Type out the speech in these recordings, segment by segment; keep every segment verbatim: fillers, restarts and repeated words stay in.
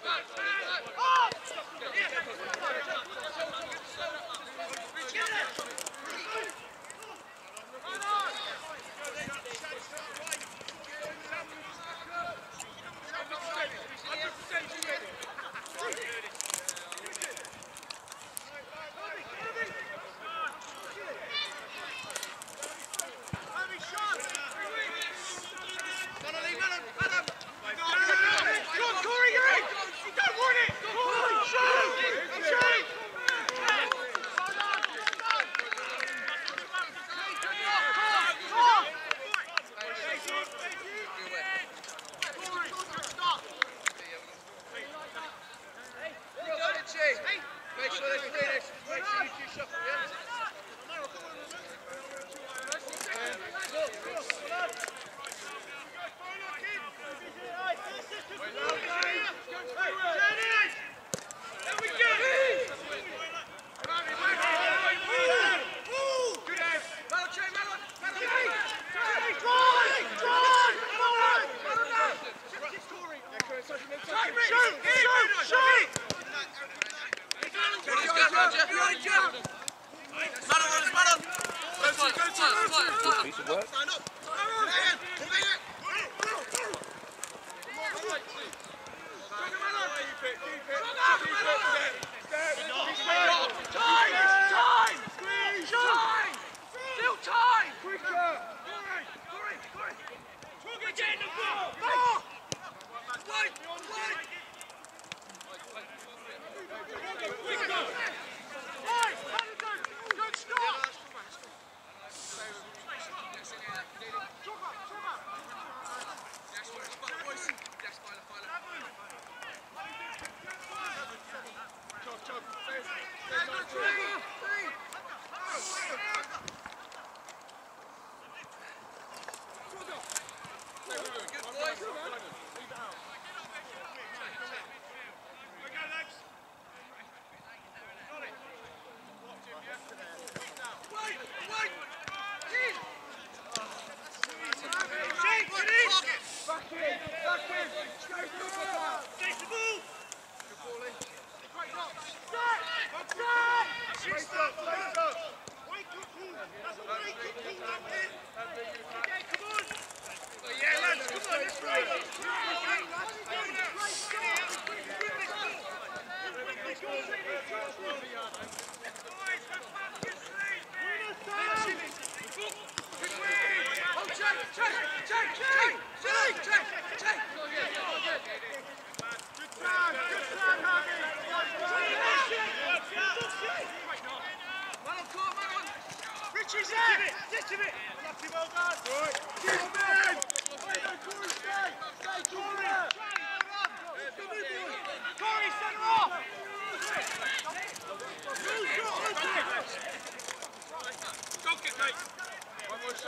Piece of work.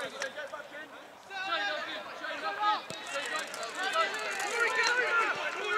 Corey,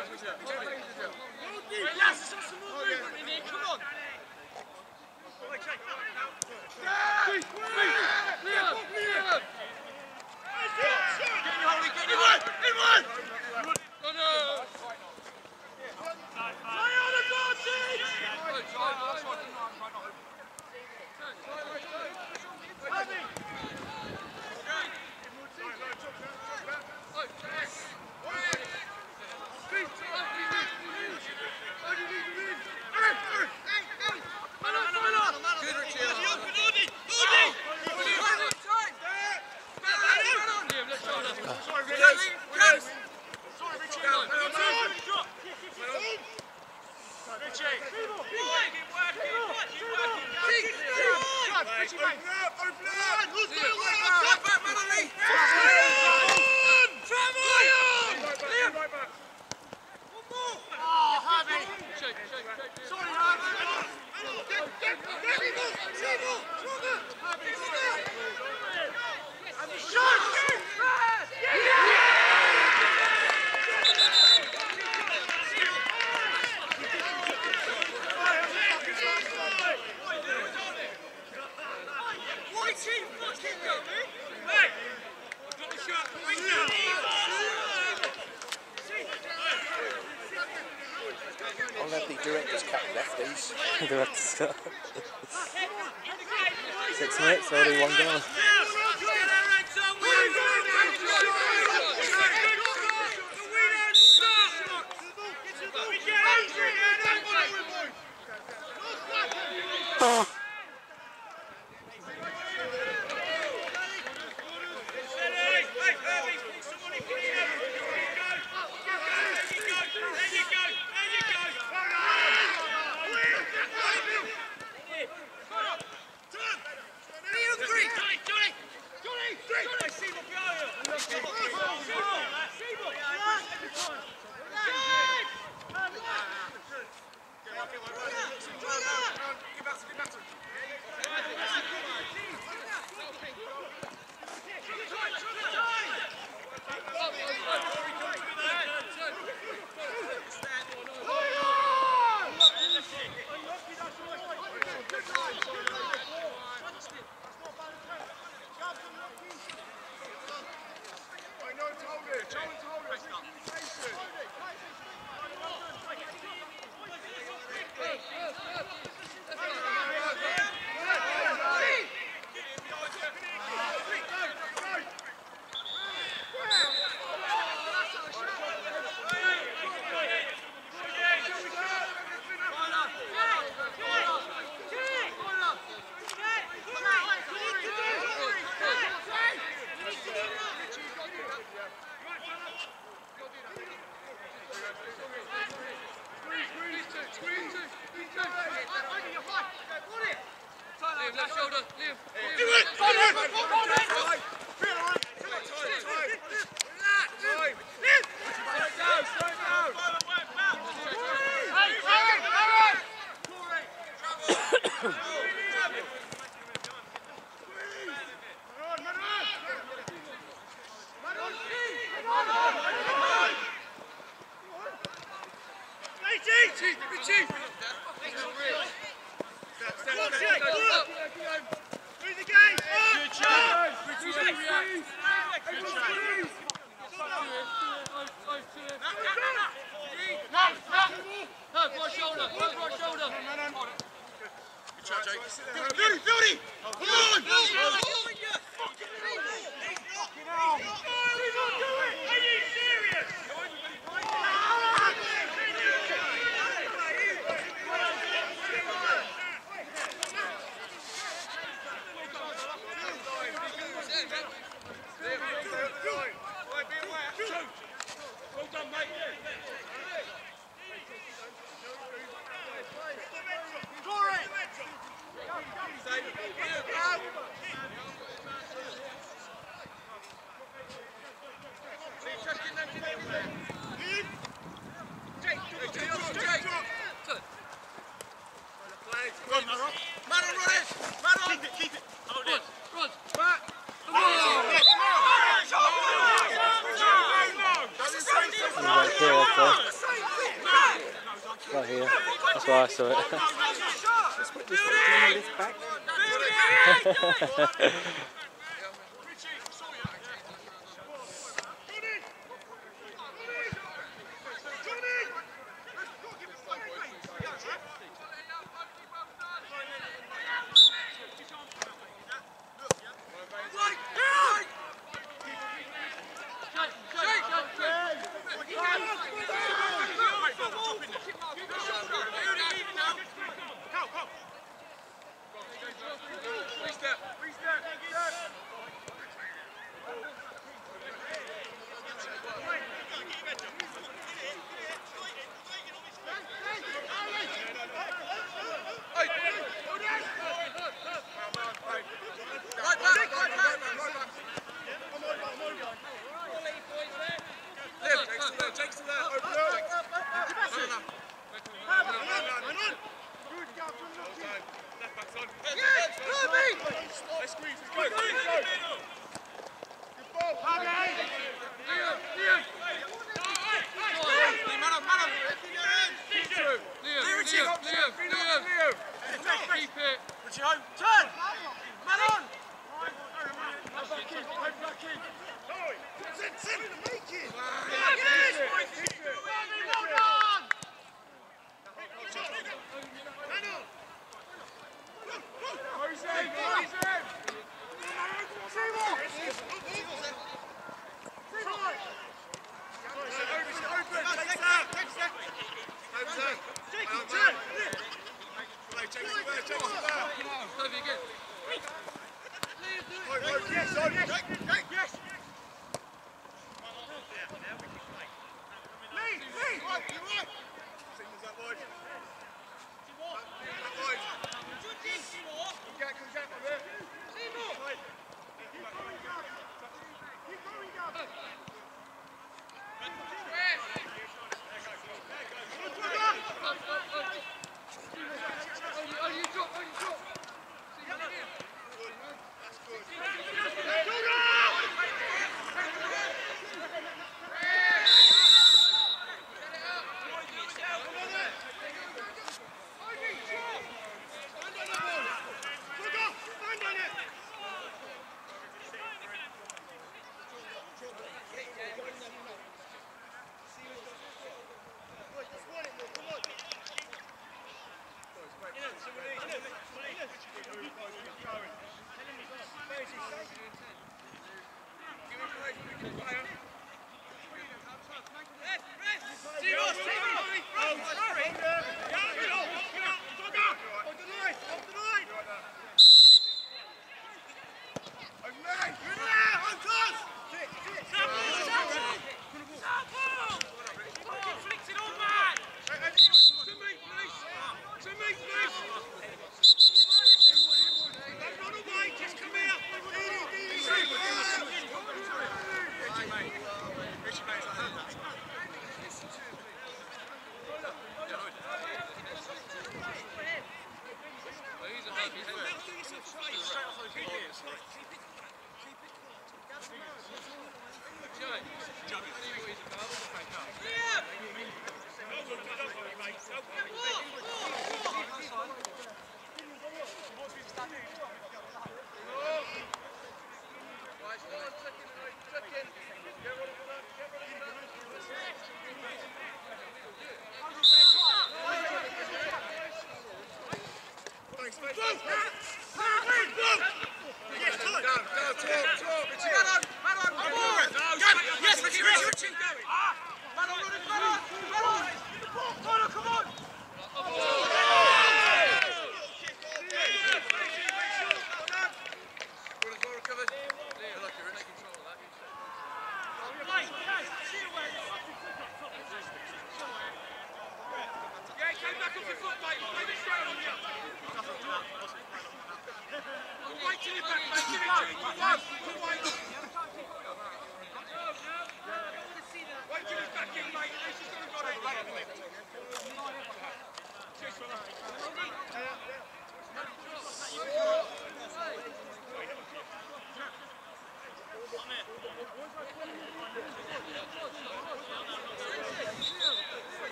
I'll have the director's cut lefties. Director's cut. Six minutes, already one goal. Left shoulder, Liam. Do it! Go on, go on, go on, Right there, Right here. That's why I saw it. Let's put this one lift back.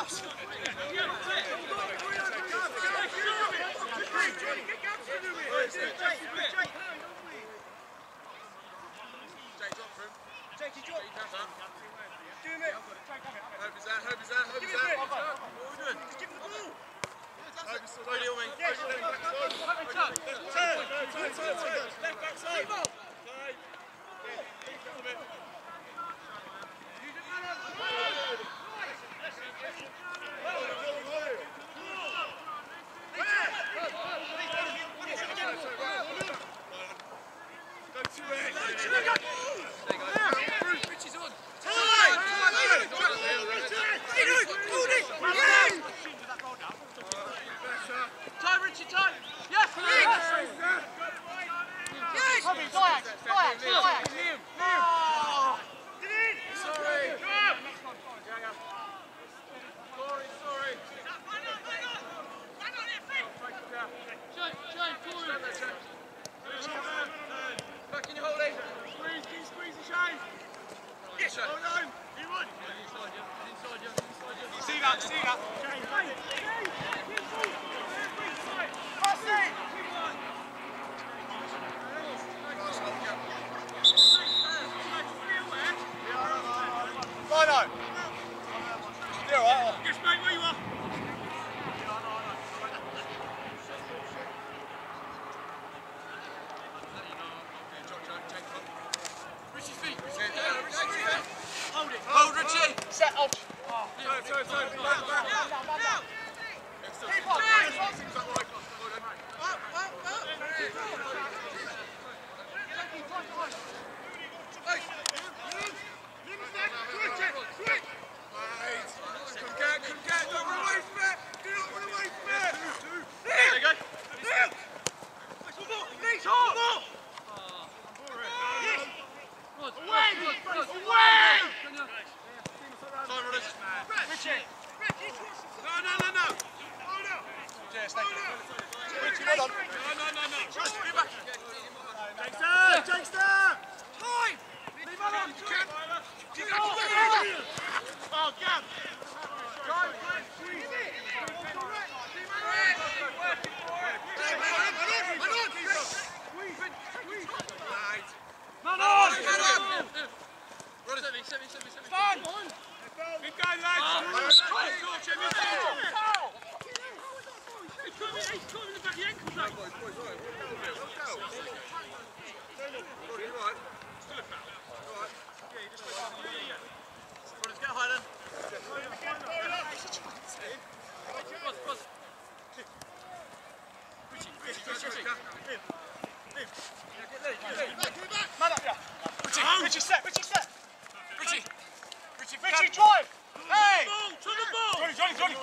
Richie set, Richie set. Richie. Richie, Richie drive. Hey. To the ball. Johnny, Johnny, Johnny.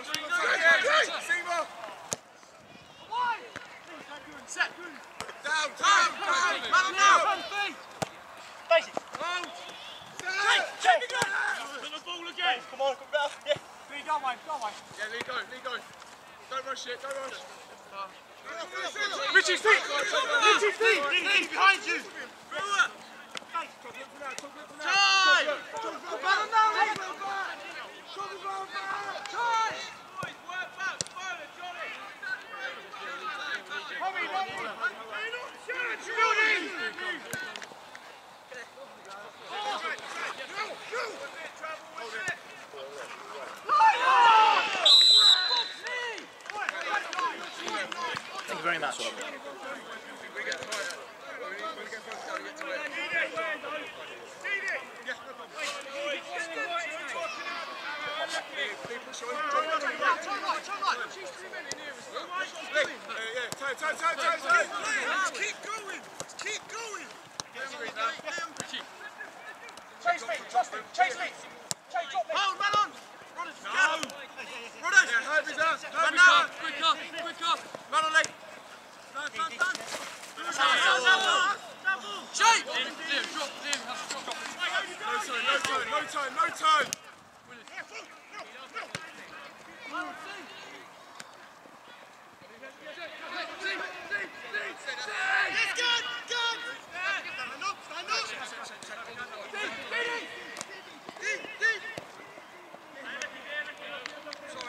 Seymour. Set. Down, down, down. Man down. Basic. Out. Check, check. To the ball again. Come on, come down. Yeah. Lee, go away, go away. Yeah, Lee, go, Lee, go. Don't rush it, don't rush. Richie's feet. Richie's feet. Lee, behind you. Time! Battle now, Lee! Time! Boys, work back, fire, Johnny! Tommy, Tommy! Building! Thank you very much. Keep going! Keep going! Chase me! Trust him! Chase me! Chase, drop me! Hold, man on! Runners! No! Runners! Yeah, Herb is out! Herb is out! Quick up! Quick up! Man on leg! Done, done, done! Shape! Liam, drop! Liam, have to drop! No time, no time, no time, no time! Let's go! Go! Stand up! Stand up! Deep! Deep! Deep!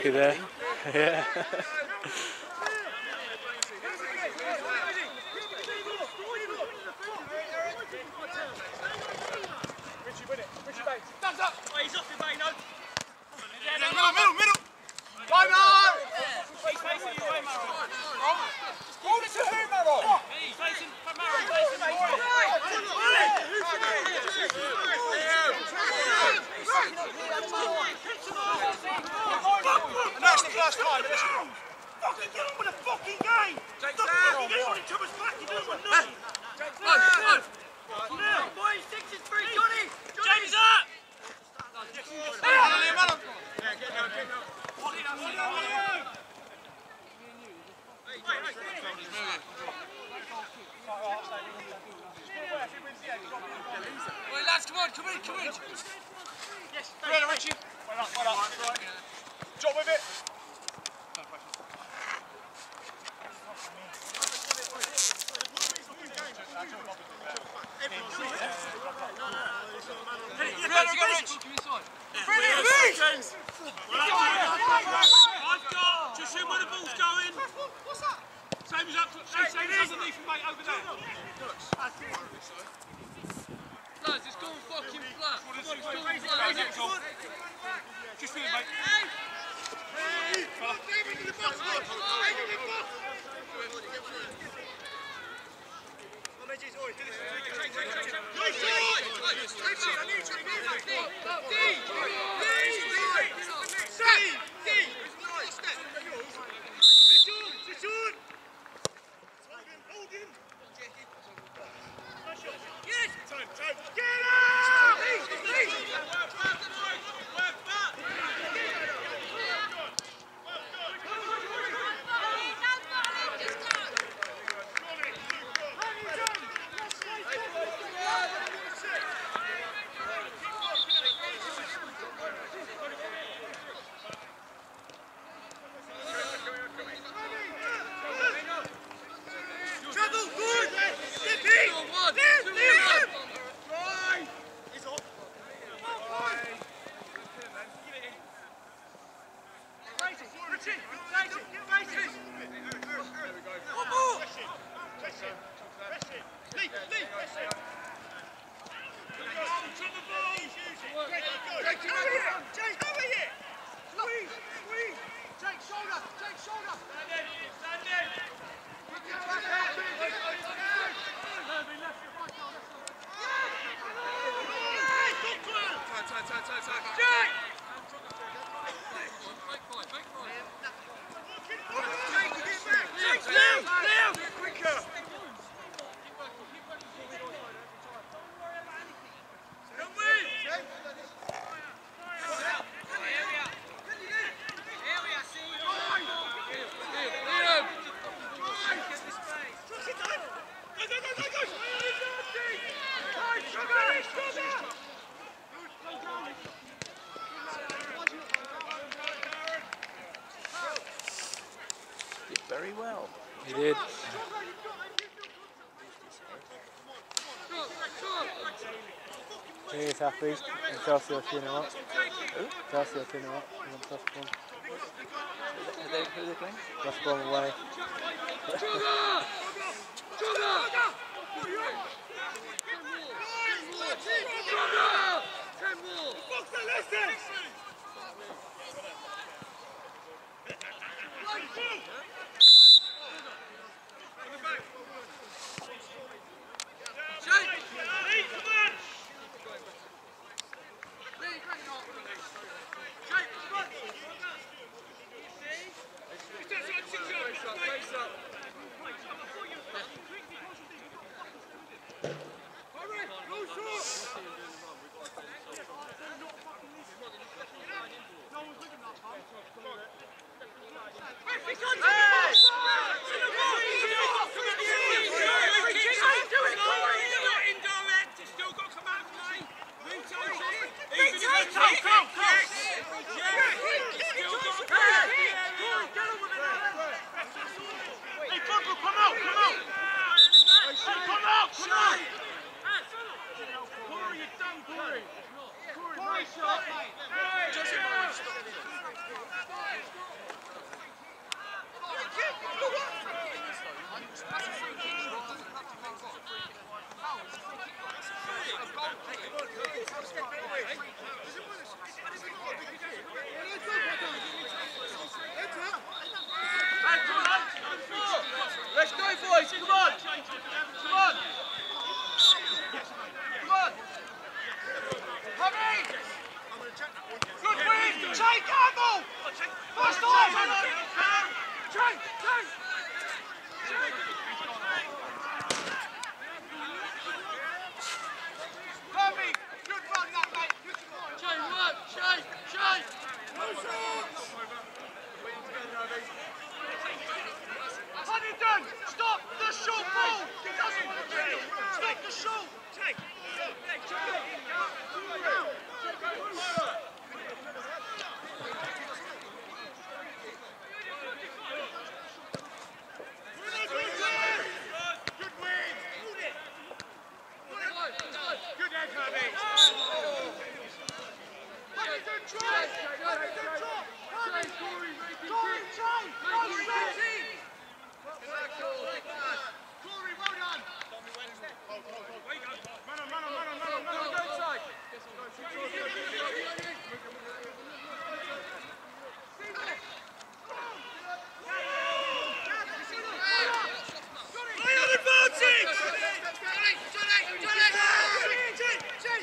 lucky there. Yeah. Richie, win it. Richie Bates. Thumbs up. Oh, he's off your way, no. Middle, middle, middle. Go, Maro. He's facing you away, Maro. Hold it to who, Maro? He's facing Maro. Facing Maro. And that's the first time. Fucking get on with the fucking game. Stop fucking getting on each other's back. You're doing what nothing. Now, boys, six is free. Johnny. James up. Wait, lads, come on, come in, come in. Yes, well done, Richie. Well up, well up. Job with it. I've got, just see where the ball's going. What's that? Same as up, same as underneath and mate over there. Lads, it's gone fucking flat. Come on, it's gone flat. Just do it, mate. Very well. He did. He's happy. And Chelsea are two nil up. Chelsea are two nil up. West Brom. Who they, who they playing? West Brom away. Corey, shot, mate. Stop the short ball! He doesn't want to take it! Stop the short! Take! Good win! Good head, Herbie! Paddington, try! Paddington, try! Herbie! Corey, try! Corey, try! Corey, well done! Run on, run on, run on, run on, run on, go inside! Play on advancing! Johnny! Johnny! Johnny!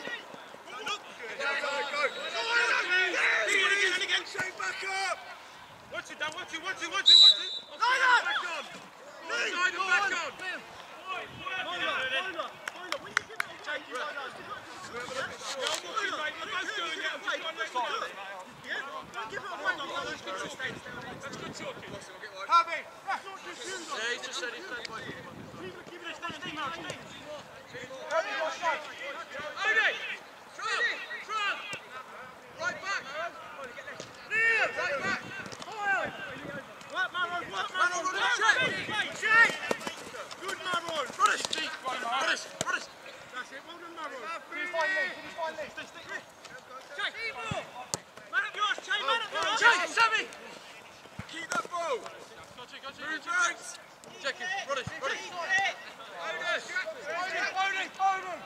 Again, Shane, back up! Watch it, Dan, watch it, watch it, watch it, watch it! Line up! Back on! Line up, back on! Hold up, hold up, hold up. When you give it a take, you line up. Yeah, I'm watching, mate. We're both doing it. I'm just trying to let you go. Yeah? Don't give it away. That's good talking. That's good talking. Harvey, that's not just you. Yeah, he's just said he's done by you. Keep it, stay, stay, Mark, stay. Harvey, what's that? Odie! Trump! Trump! Right back! Liam! Right back! Work, Maron! Work, Maron! Play! Jay! Good, Maron! Run us! Run us! Run us! That's it, well done, Maron! Finish fine legs, finish fine legs! Stay, stay! Jay! Man up yours, Jay! Man up yours! Jay! Sammy! Keep that ball! Got you, got you! Move right! Check it! Run us! Run us! Bonus! Bonus! Bonus!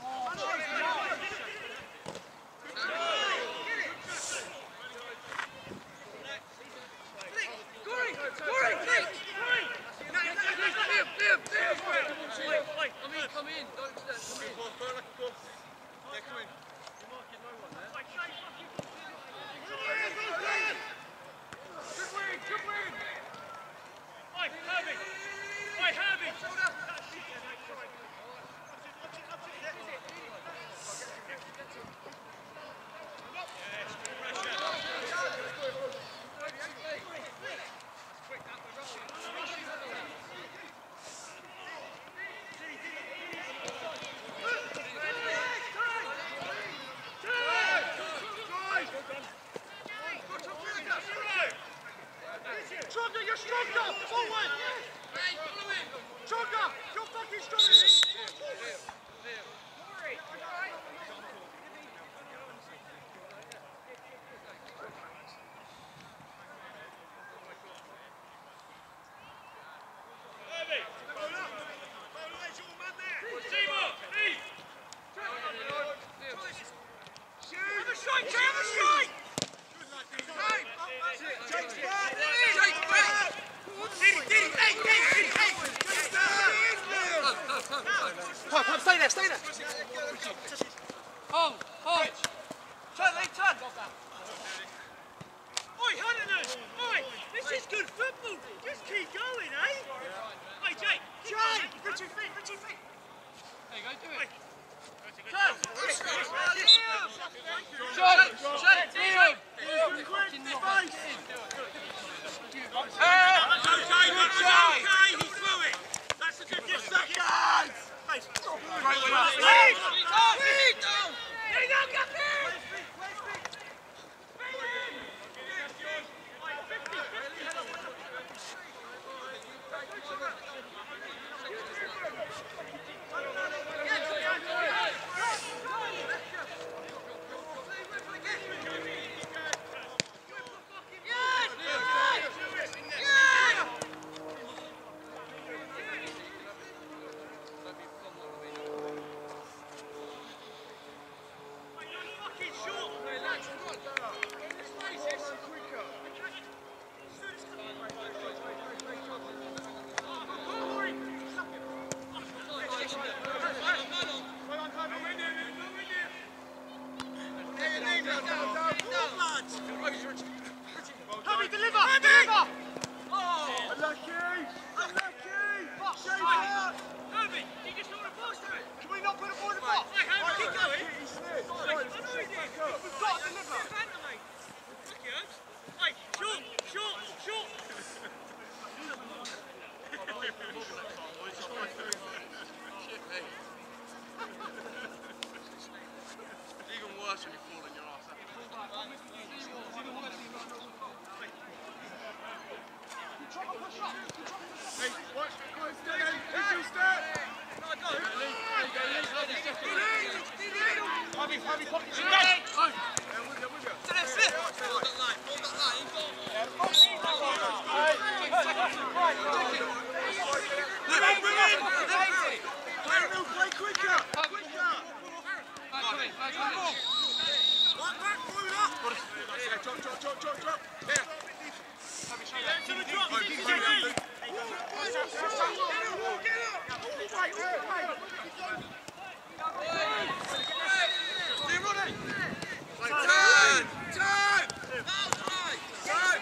Corey! Corey! Corey! Liam! Liam! Liam! I mean, come in. Don't do that. Come in. Yeah, come in. You're marking no one there. Good win! Good win! Oi, Herbie! Oi, Herbie! Trogger, you're stronger! Forward! Hey, follow him! Trogger, you're fucking stronger! Have a strike! Have a strike! Jake's back! Jake's back! Diddy, Diddy, hey, hey, hey, hey! Pop, Pop, stay there, stay there! Hold, hold! Turn, Lee, turn! Oi, Huntington! Oi, this is good football! Just keep going, eh? Oi, Jake! Jake! Richie feet, Richie feet! There you go, do it! Turn! Shut it! Shut it! Liam! Fucking knock it in! Hey! That's okay, that's okay! He's through it! That's a good yes, seconds! Great work! Lead! Lead! Lead on, Captain! worse when you fall on your arse. Hey, watch, go and stay in. Hey, step. No, go. Harvey, Harvey, pop it. Yeah, with you, with you. To the flip. Hold that line, hold that line. Yeah, hold it. Play quicker. Quicker. Come in, come in. One back, move up. Yeah, drop, drop, drop, drop, drop. There. Get to the drop. Turn! Turn! Turn!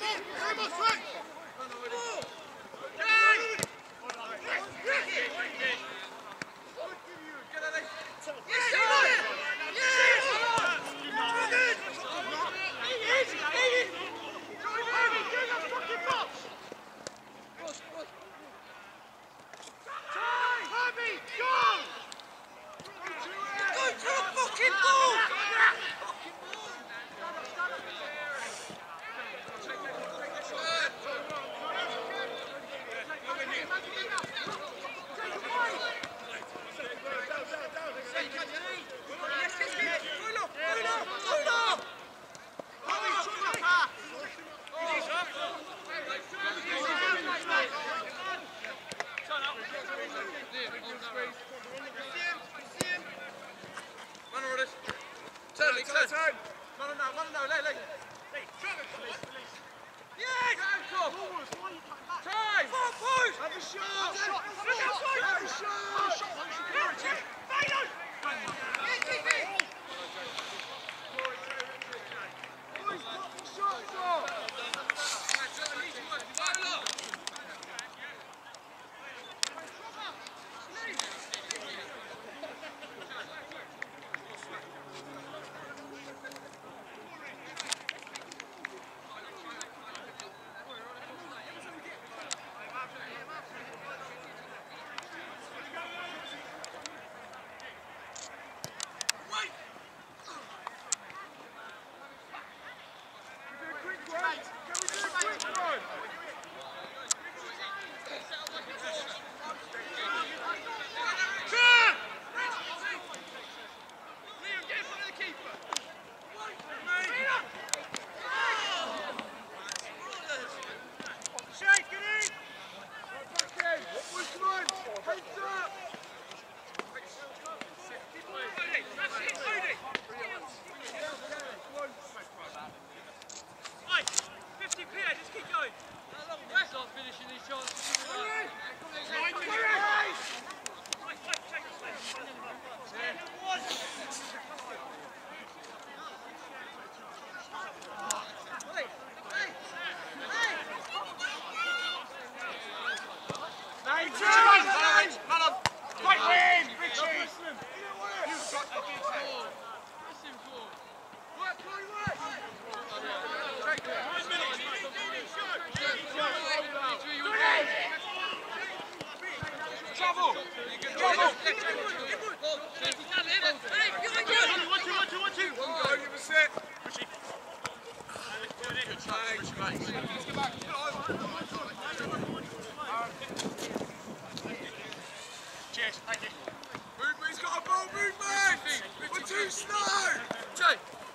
Cheers, thank you. Movement's got a ball, movement! We're too slow! Jay!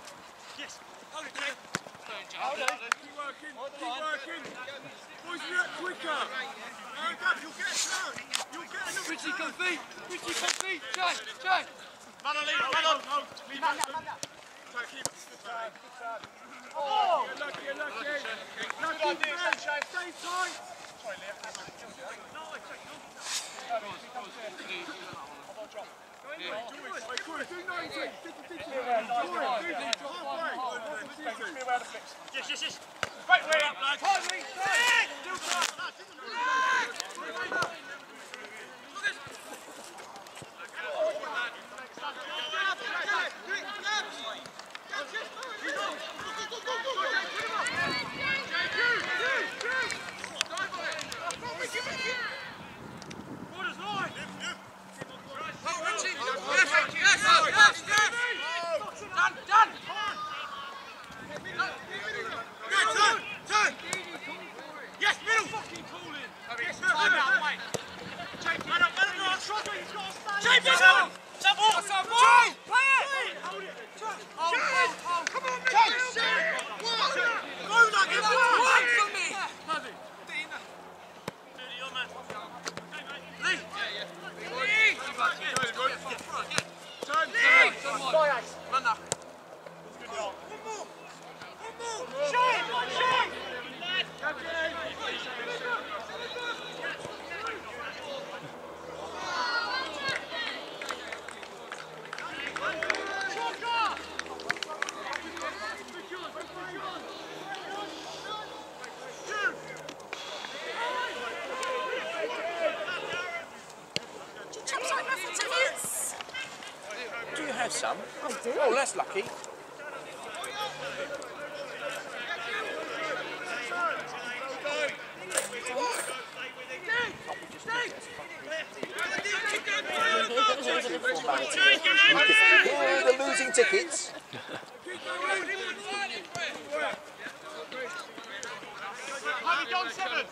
Yes. Hold it, Jay. Hold it. Keep working, keep working. Boys, react quicker. Hurry up, you'll get a turn. You'll get another turn. Richie, come feet. Richie, come feet. Jay, Jay. Man on, leave, man on. Leave man, man, man. So keep it. Good turn, good turn. Oh! Get lucky, get lucky. Lucky, man. Stay tight. Sorry, Leah. No, I take no. Yes, yes, yes. Right way up, lads. Hardly, straight. Still tight. Yes, yes, yes, yes. Jay, this one! Jump ball! Jay! Play it! Hold it! Hold, hold, hold! Come on, Jay! Go, like it! One for me! Perfect. Duty, your man. Lee! Yeah, yeah. Lee! Turn, Lee! Run now. One more! One more! Jay! Jay! Do you have some? I do. Oh, that's lucky. Oh, the losing tickets. Have you done seven?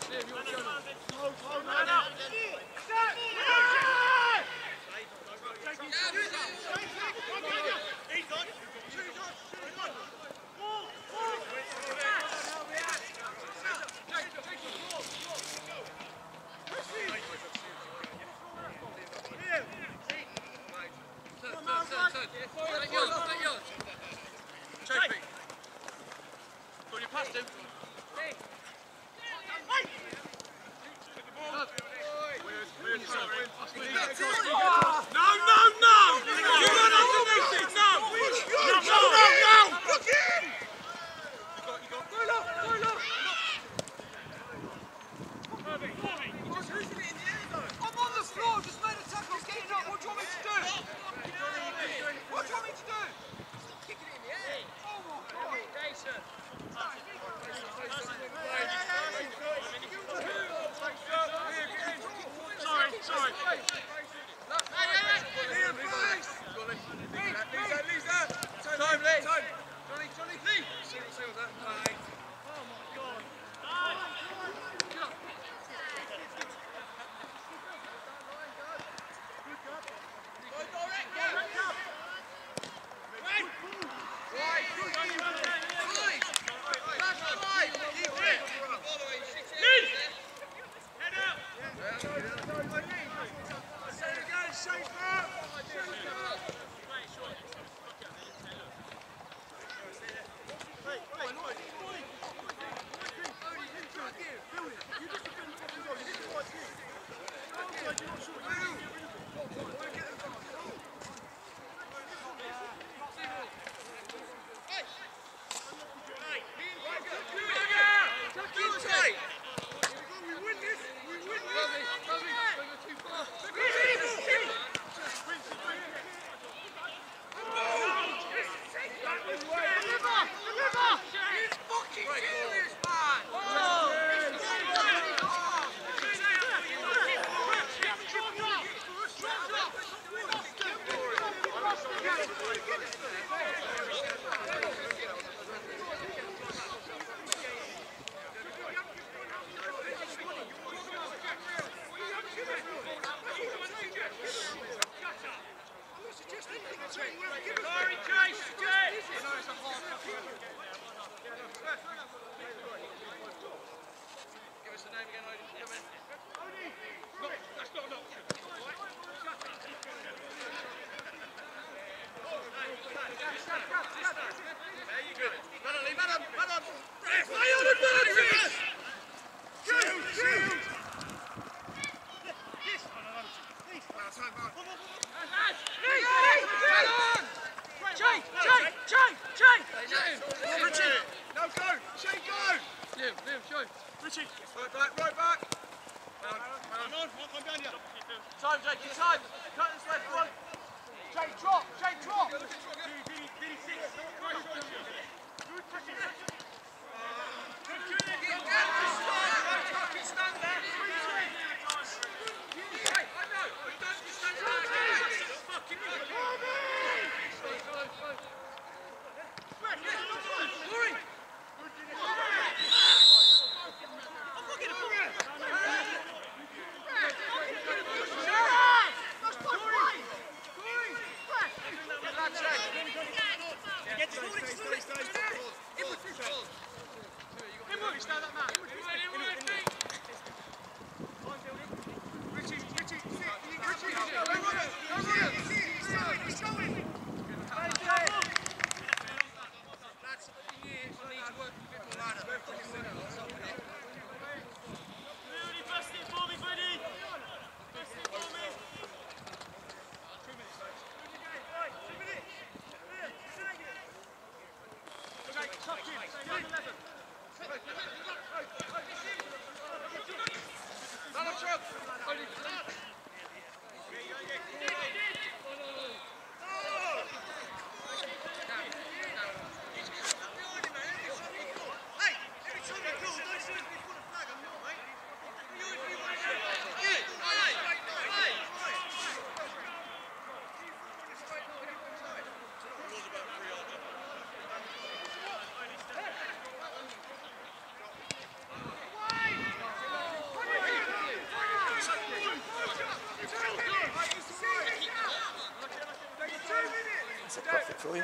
That's a profit for you.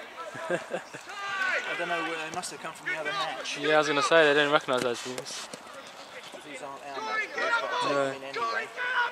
I don't know, they must have come from the other match. Yeah, I was going to say, they don't recognise those teams. These aren't our match, but I've got to take them in anyway.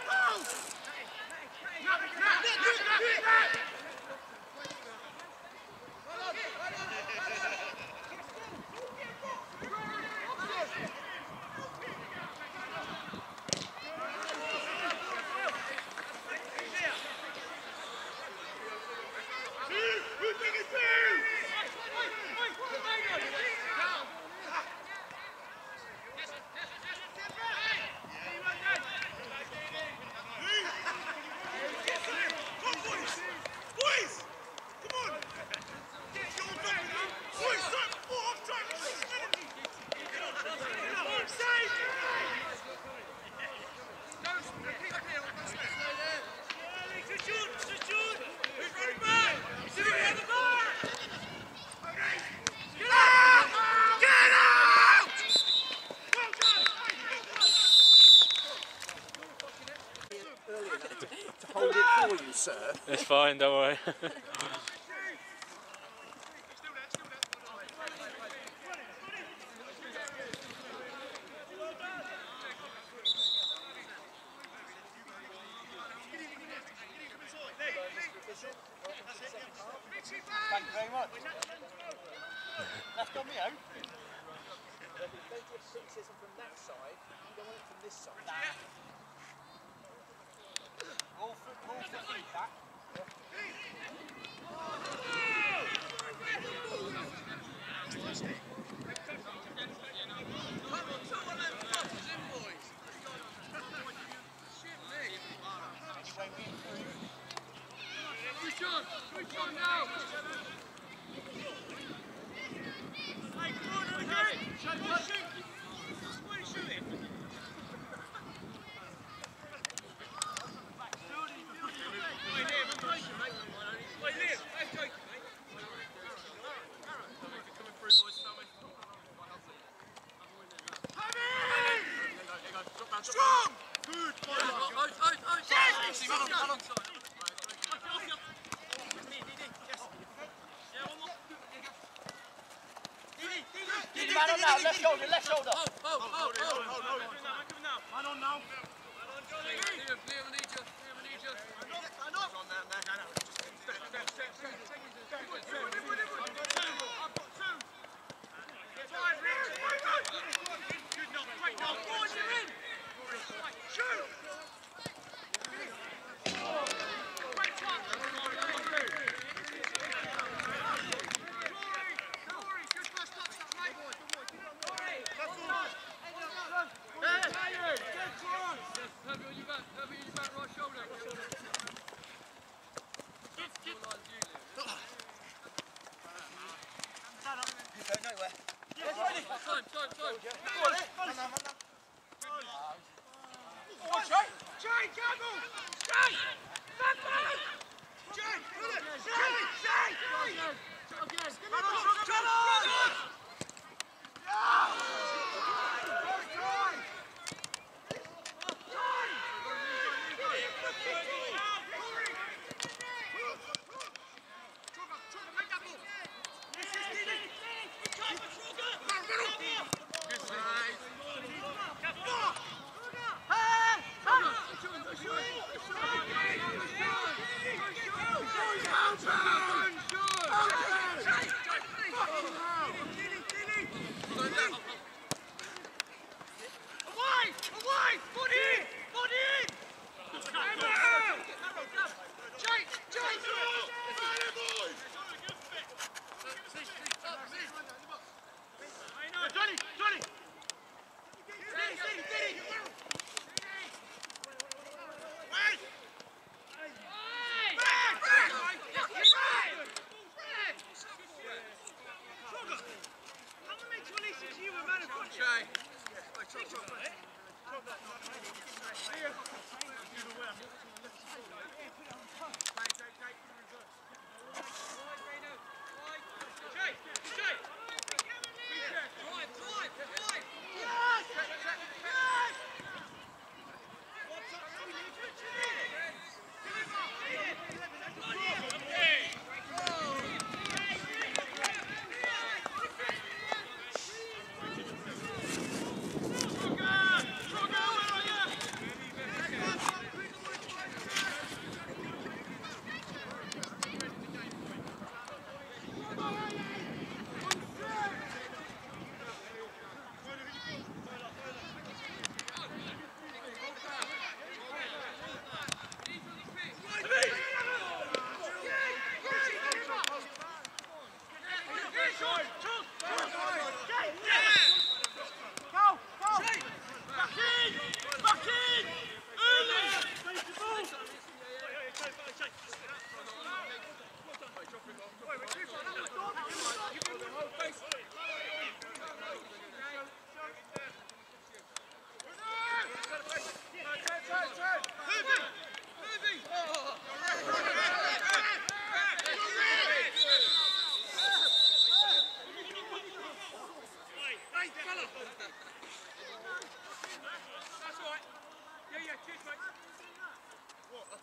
Hold it for you, sir. It's fine, don't worry. Thank you very much. That's got me out. There'll be plenty of criticism from that side. You don't want it from this side. Roll for, roll for feedback. Switch on! Switch on now! Hey, come on, again! Shoot! Shoot! Where are you shooting? Strong! Good! Out, out, out! Yes! Run on, run on. Didi, man on now, left shoulder, left shoulder. Hold, hold, hold, hold! Man on now. Liam, Liam, I need you. Liam, I need you. Man up. On there, no, no, no. Just step, step, step, step. I've got two. I've got two. Five, Rich. Good knock, great knock. Boys, you're in. Shoot. Great shot. Heavy on your back, heavy on your back, right shoulder. Time, time, time. Jay, Campbell! Jay! Back, back! Jay! Jay! Jay!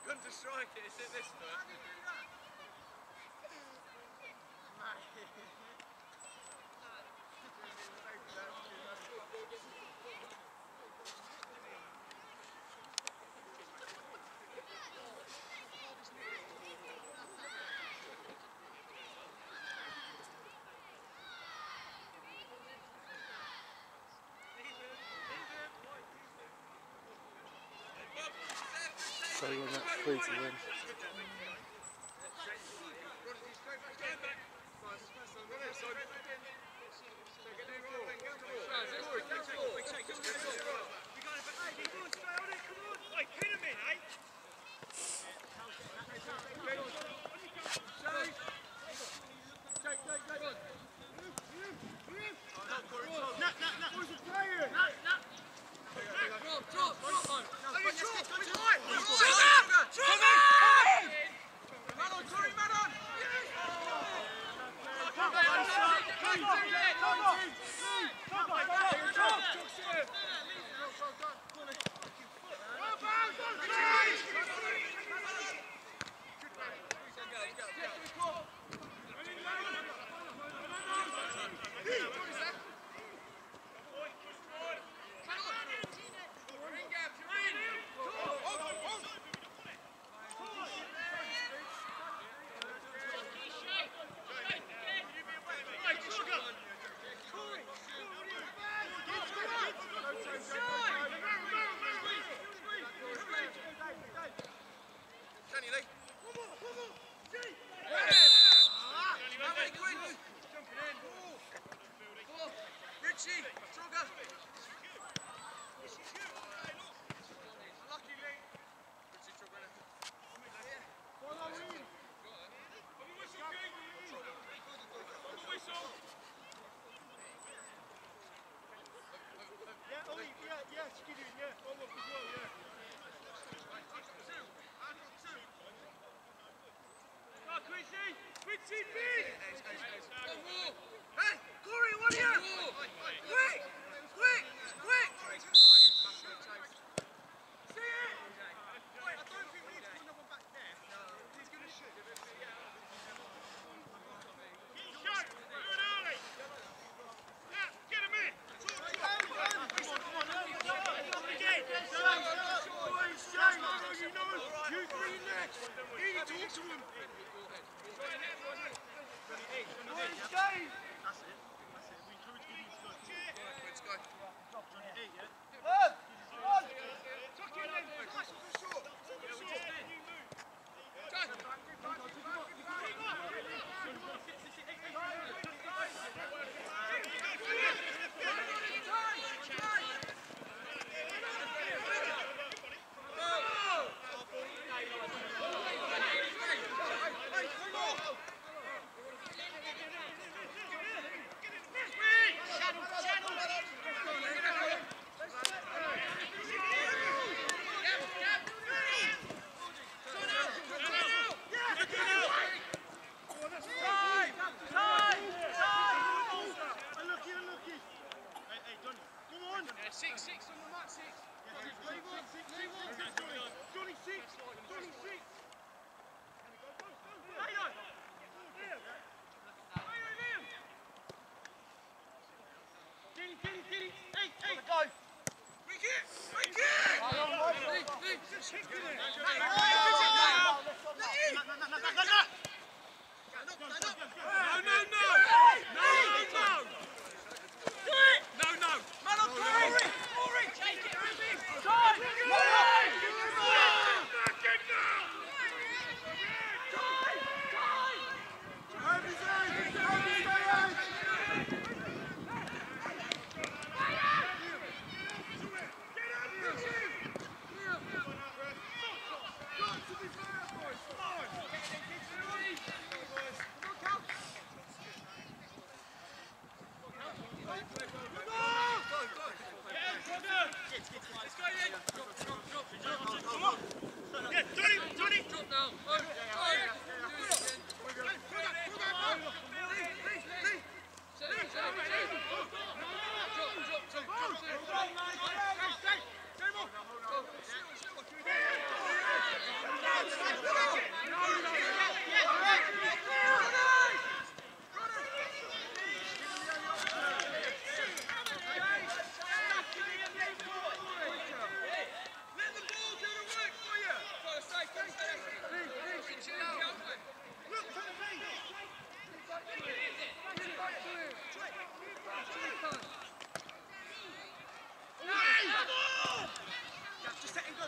gone to strike it, is it this foot? So you're not free to win. Hey, Corey, what are you? Quick! Quick! Quick! See it? Wait, I don't think we need to put another one back there. He's going to shoot. Shoot! Do it early! Yeah, get him in! Talk to him! Come on, come on, come on again! Boys, Shane, you know, you three next! You need to talk to him! Boys, Shane! That's it. That's it. We encourage you to go. Let's go. Johnny eight, yeah? Run! Run! Tuck in then. Nice, super short. Super short. Six, six on the mat, six. Johnny six, Johnny six, Johnny six. Ayo! Ayo, Liam! Kenny, Kenny, Kenny, hey, hey! Go! Break it! Break it! Just hit it! No, no, no! No, no! Do it! No, no! Man on Corey! Corey! Take it, Ruby! Time! Time! Back it now! Time! Time! Ruby's in! Ruby's in! Get up, Ruby! Got to be fair, boys! Come on! Come on, Cal!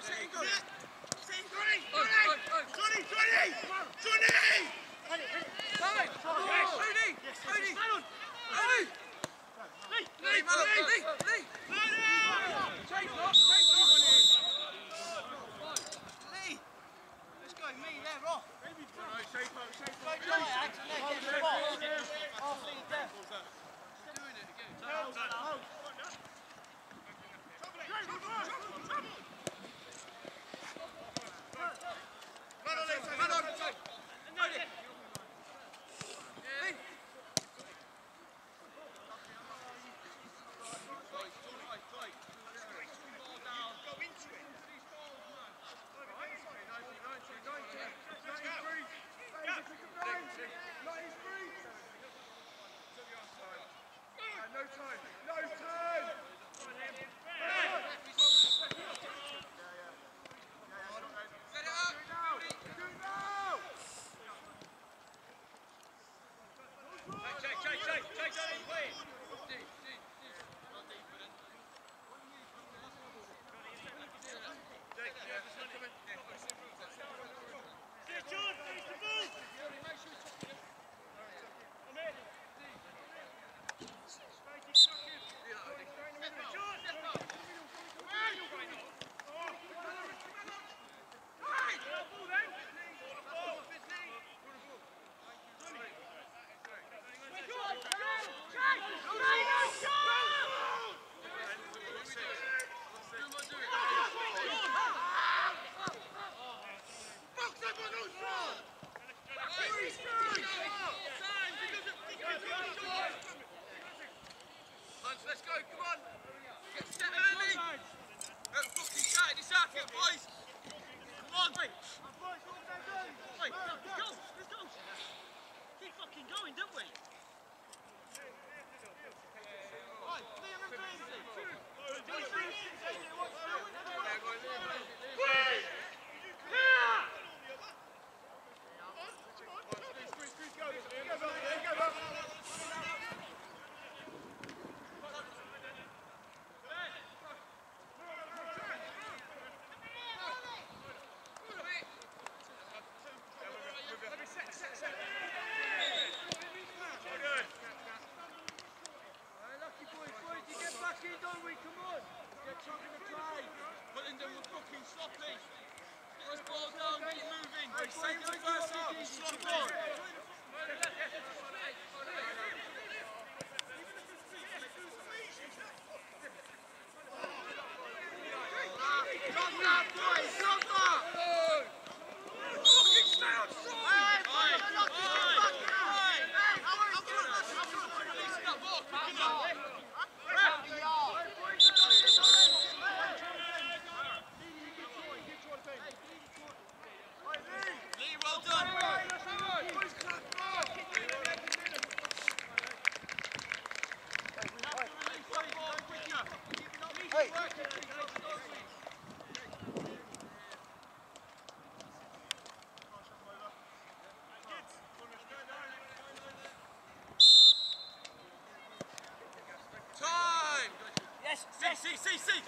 See, see, see!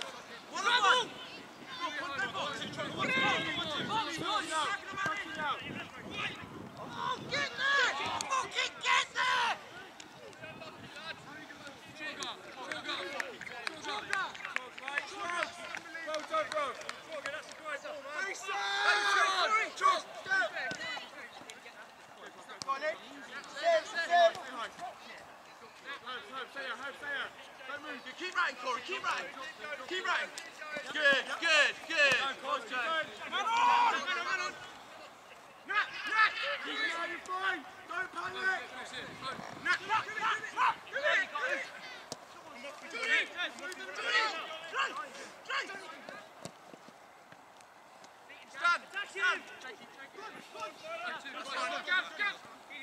One on one! Oh, get there! Fucking get there! Keep running, Corey, keep running! Keep running! Good, good, good! Man on! Man on! Nat! Nat! Keep it out, you're fine! Don't panic! Nat! Nat! Nat! Nat! Come in! Johnny! Johnny! Johnny! Stand! Stand! Gab! Gab!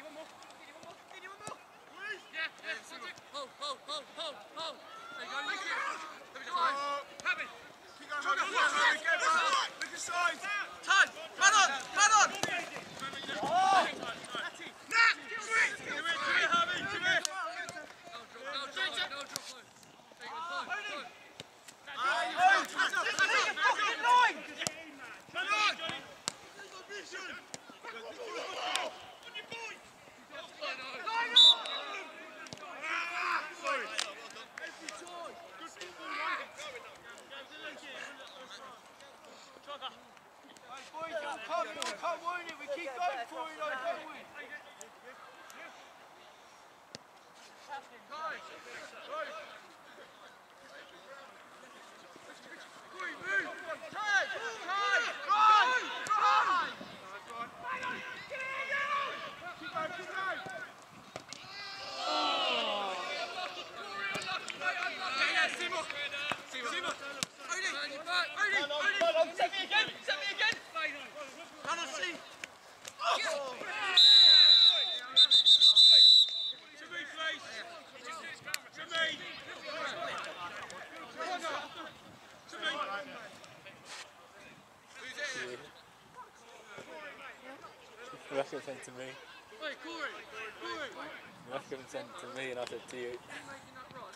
Hold, hold, hold, hold, hold! There you go, lick it! Let me just hold! Have it! Keep going, hold it! Get back! Look aside! Ton! Run on! Run on! Oh! Nat! Do it! Do it! Do it, Harvey! Do it! No drop, no drop, no drop. Take it, fine, fine. Take it fucking line! boys, you'll come, you'll come, won't it? We keep going for it, though, don't we? Rebecca sent to me. Wait, Corey! Corey! Rebecca sent to me and I said to you. Making that run.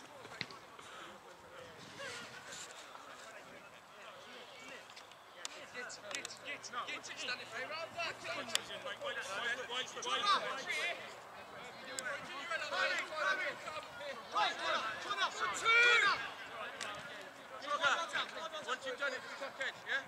Get, get, get, get, stand it right round back. Once you've done it, top edge, yeah?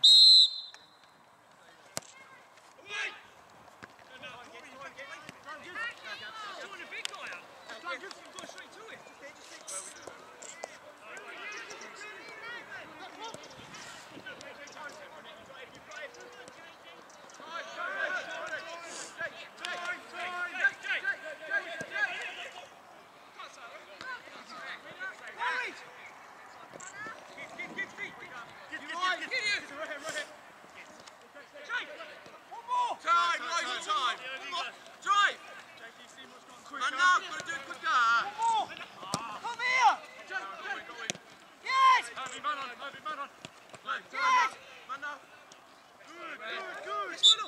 Time, right time. Come on, drive. Man now, got to do it quicker. Come here. Yes. Heavy man on, heavy man on. Yes. Man now. Good, good, good. Let's go.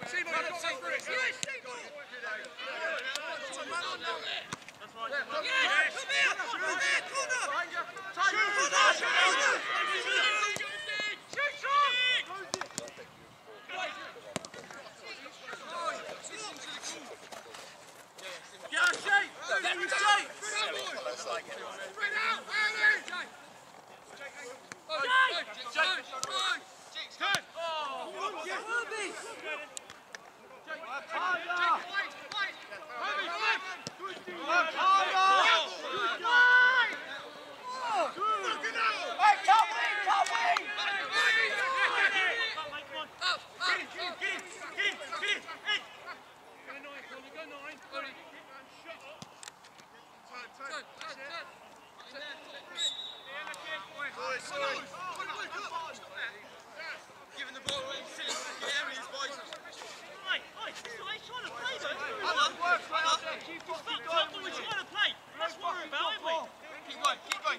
Seymour, you've got to go for it. Yes, Seymour! That's right. Yes, come here! Come here, corner! Corner! Corner! Get out of shape! Get in shape! Spread out! Early! Jake! Turn! Oh! Herbie! Harder! Herbie, work harder! Good guy! Hey, can't win! Can't win! Up! Up! Get in! Get in! Get in! Get in! Go nine, Connie, go nine. Turn, turn, turn, turn. Giving the ball away, sitting in the areas, boys. Hey, hey, he's trying to play though. Hold on, hold on. He's fucked up, but we're trying to play. That's what we're about, aren't we? Keep going, keep going.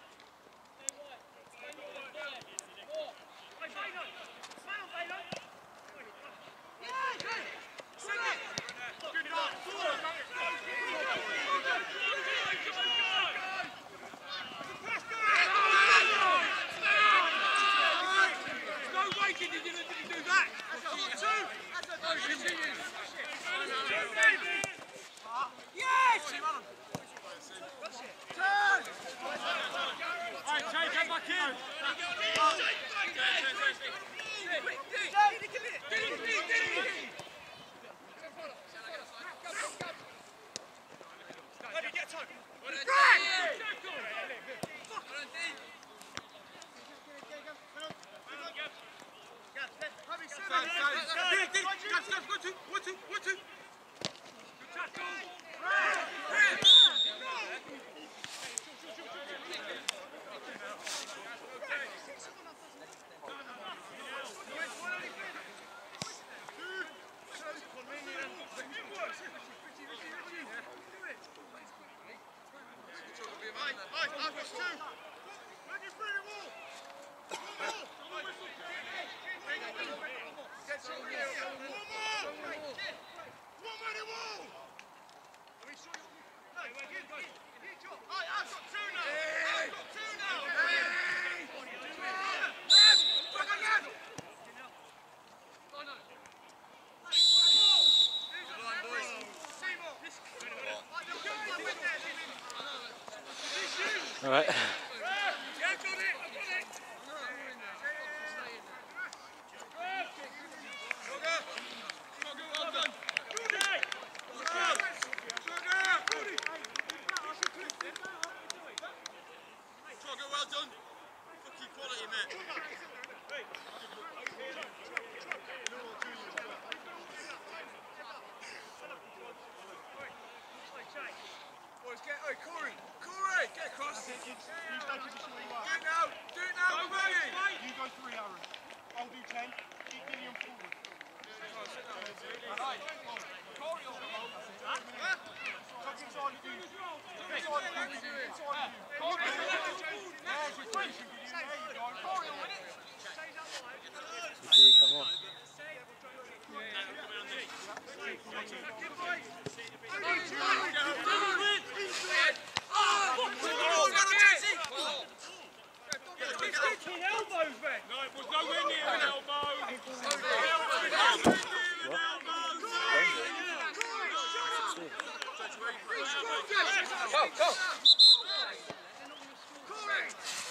All right. Well done. Fucking quality, mate. Boys, get, oh, Corey, Corey, get across. You, you stay position where you are. Do it now, do it now, we're ready. You go three, Aaron. I'll do ten. Keep Gilliam forward. Corey on the roll. Tuck inside of you. Inside of you. Inside of you. Corey, there's your position, Gilliam. There you go. Corey on it. See, come on. Elbows, Ben. No, it was nowhere near an elbow. Go, go. Corey.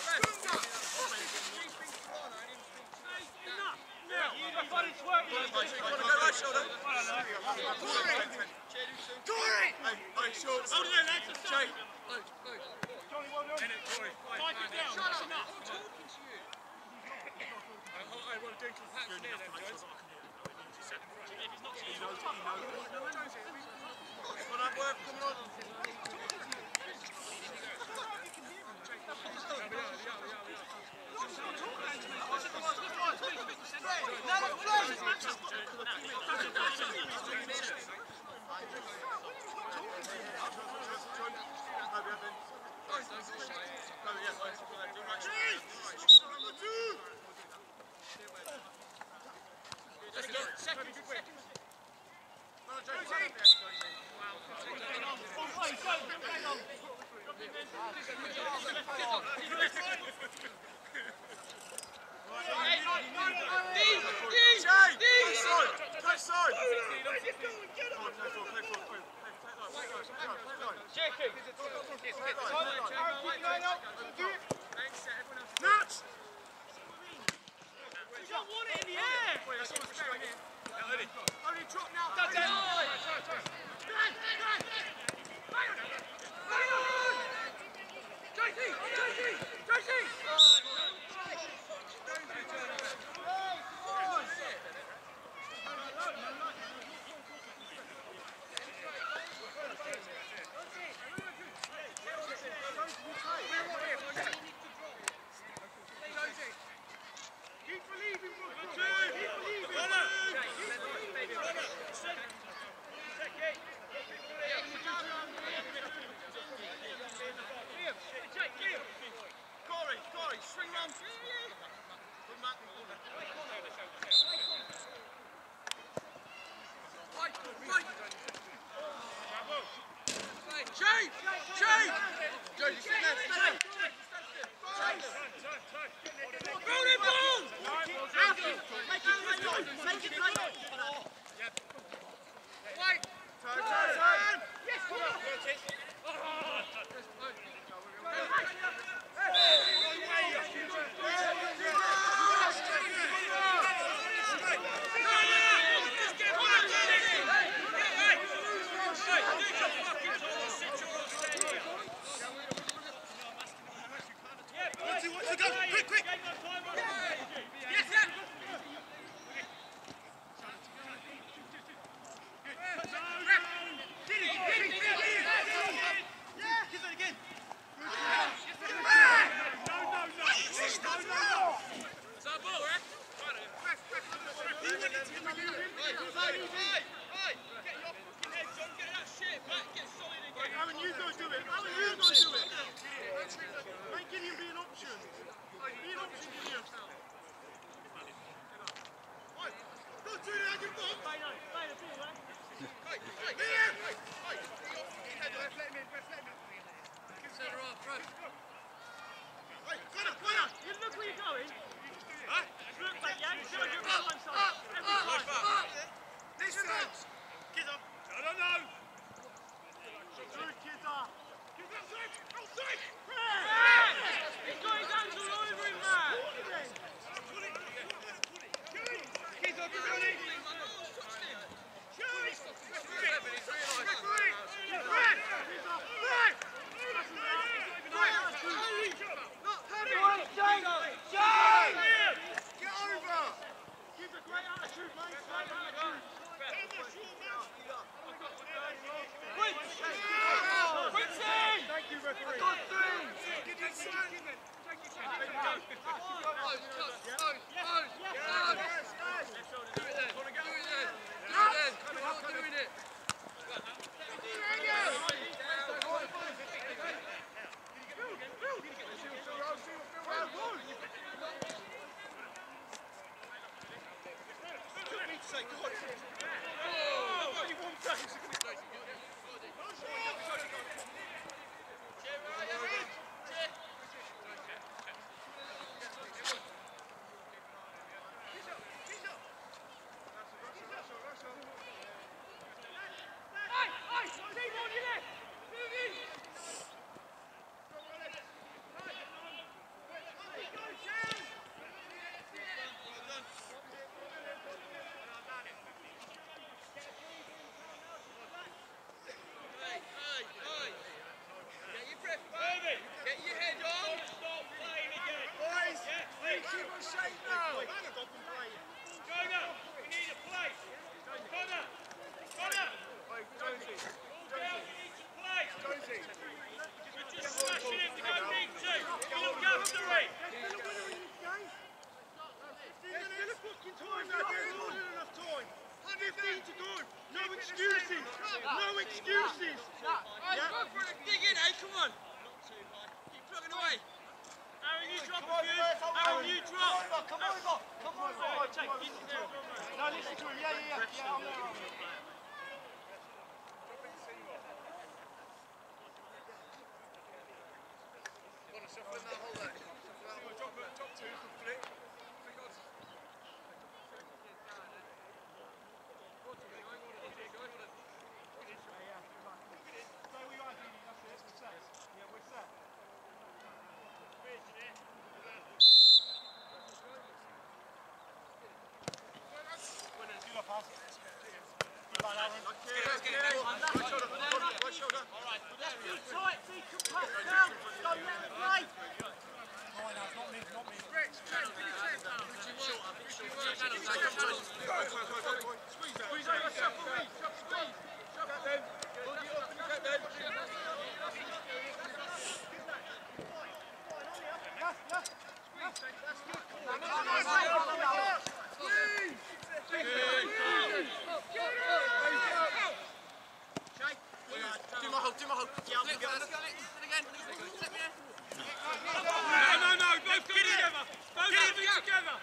Corey! Hey, hey, short. Hold it there, lads. Jay. Johnny, well done. Corey. Fight it down. Shut up. I'm talking to you. I want to do some hats near them, guys. If he's not he knows, he knows. Come on, work, come on. Second, second, second. Nuts! You don't want it in the air! Only drop now. That's it! Tracy! Tracy! Tracy! Keep believing, bro. Keep believing. Runner. Runner. Corey, Corey, swing round. Good man. Right, right. Shave! Shave! Joe, you sit there, sit there. Roll it, ball! Make it play on, make it play on. Wait! Turn, turn, turn! Yes, come on! Quick, quick! Yes, yeah! Alan, you go do it. Alan, you go do it. Make Gideon be an option. Be an option, Gideon. Go do it, I can box. Play no, play the ball, man. Hey, hey, Gideon! Hey, ref, let him in, ref, let him in. Centre off, ref. Hey, Connor, Connor! You look where you're going. Huh? Look back, yeah? You should have got one side. Every time. Listen up. Kids up. I don't know. Through, kids up. Kids outside. Outside. He's got his hands all over him, man. Kids up, you're running. Shoot. Referee. Red. Red. Not heavy. Jane. Jane. Get over. Kids a great attitude, mate. Great attitude. Thank you, referee. I got three. Get inside. no, no, both go together. Both get it together.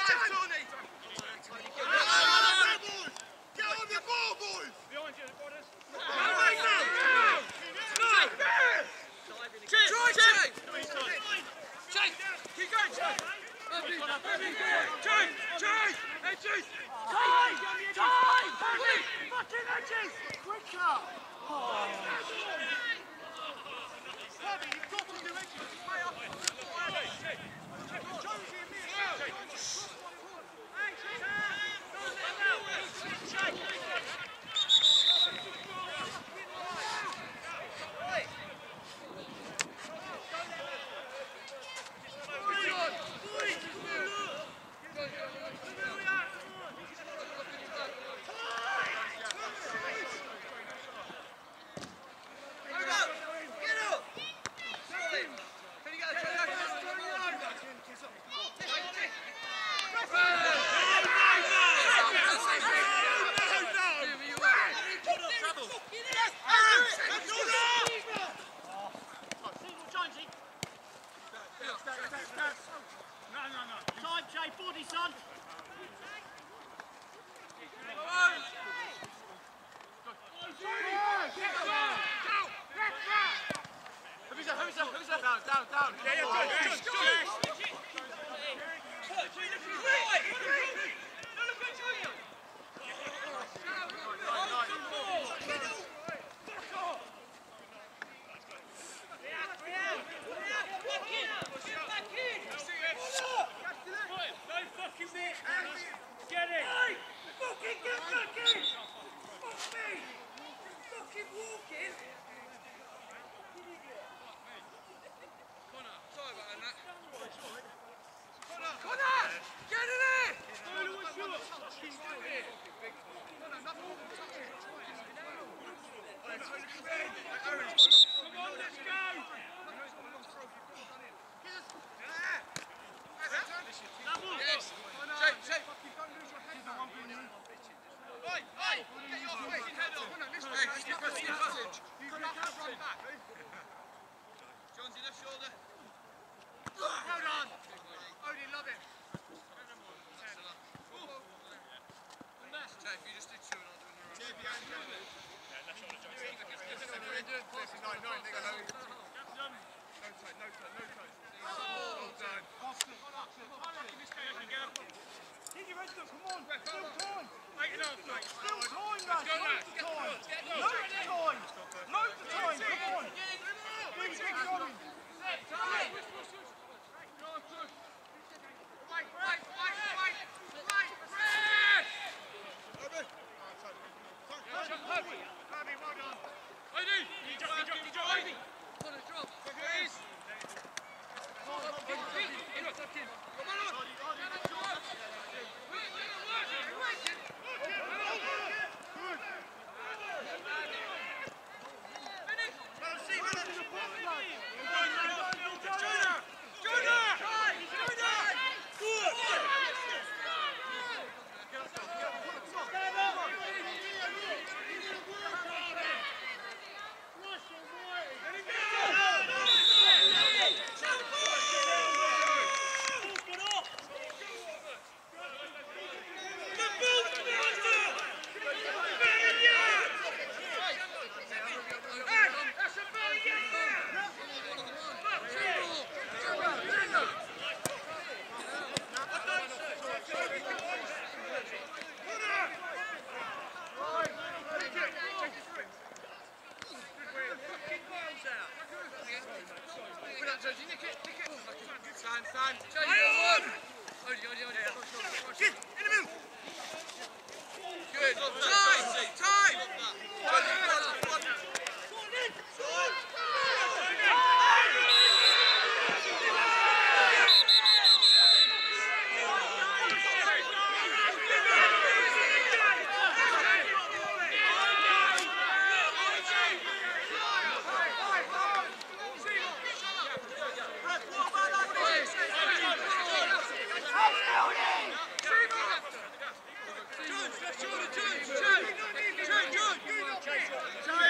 Jones,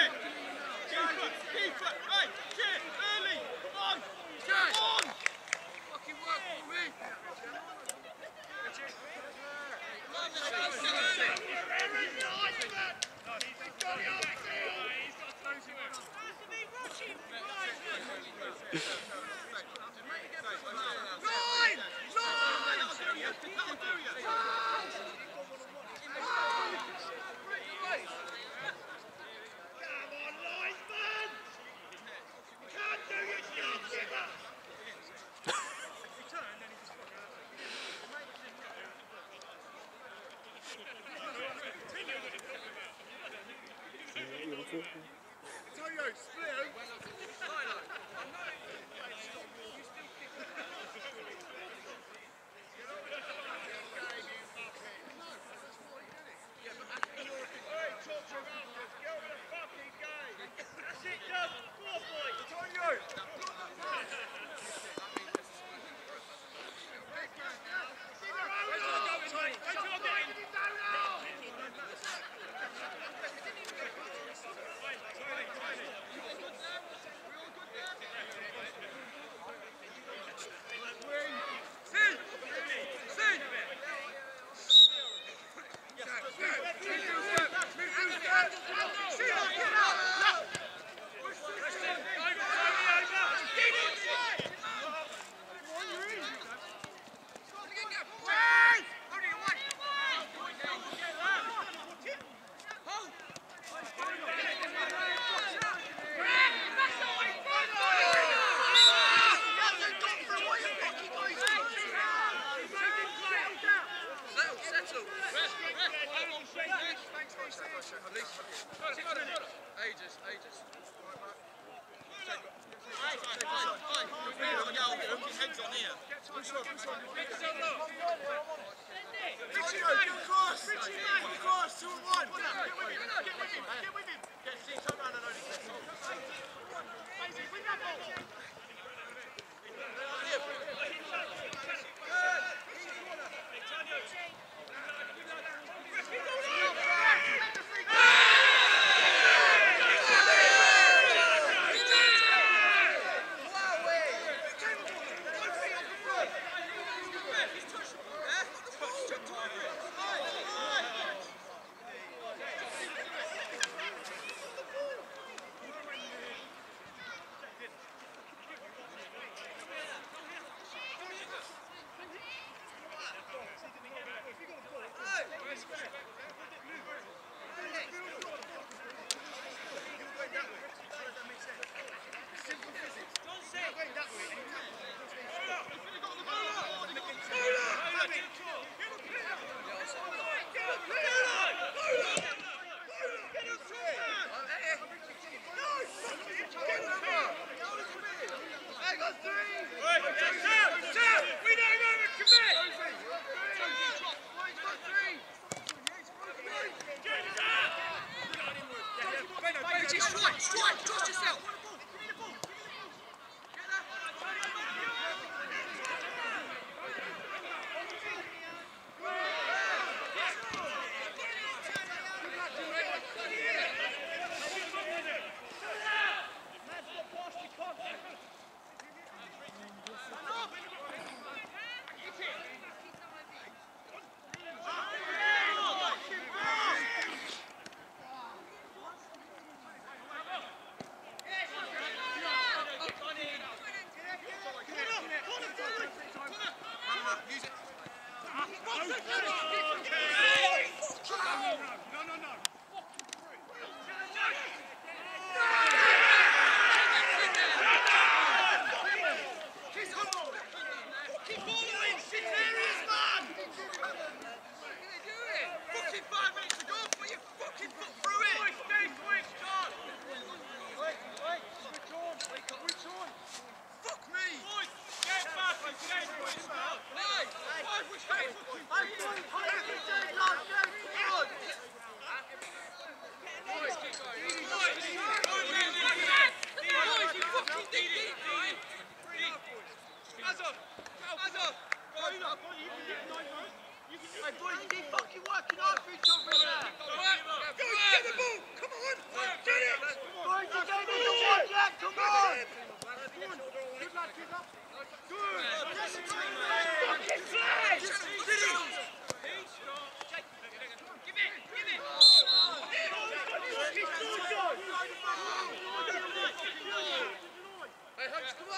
Come on!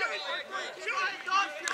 Shoot it, Dodge!